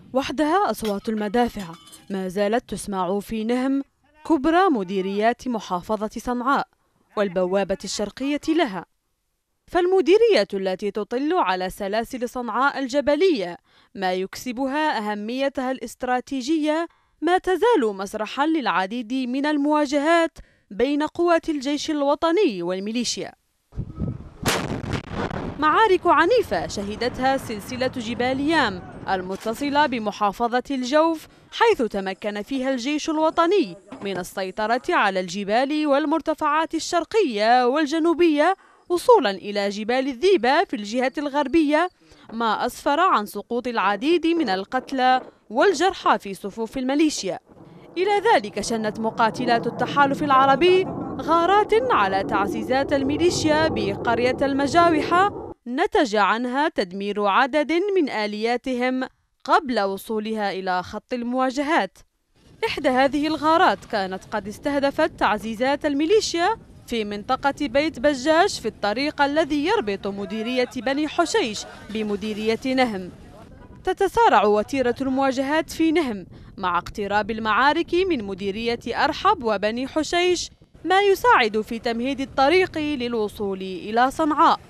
وحدها أصوات المدافع ما زالت تسمع في نهم، كبرى مديريات محافظة صنعاء والبوابة الشرقية لها. فالمديرية التي تطل على سلاسل صنعاء الجبلية ما يكسبها أهميتها الاستراتيجية ما تزال مسرحا للعديد من المواجهات بين قوات الجيش الوطني والميليشيا. معارك عنيفة شهدتها سلسلة جبال يام المتصلة بمحافظة الجوف، حيث تمكن فيها الجيش الوطني من السيطرة على الجبال والمرتفعات الشرقية والجنوبية وصولا إلى جبال الذيبة في الجهة الغربية، ما أسفر عن سقوط العديد من القتلى والجرحى في صفوف الميليشيا. إلى ذلك شنت مقاتلات التحالف العربي غارات على تعزيزات الميليشيا بقرية المجاوحة، نتج عنها تدمير عدد من آلياتهم قبل وصولها إلى خط المواجهات. إحدى هذه الغارات كانت قد استهدفت تعزيزات الميليشيا في منطقة بيت بجاج في الطريق الذي يربط مديرية بني حشيش بمديرية نهم. تتسارع وتيرة المواجهات في نهم مع اقتراب المعارك من مديرية أرحب وبني حشيش، ما يساعد في تمهيد الطريق للوصول إلى صنعاء.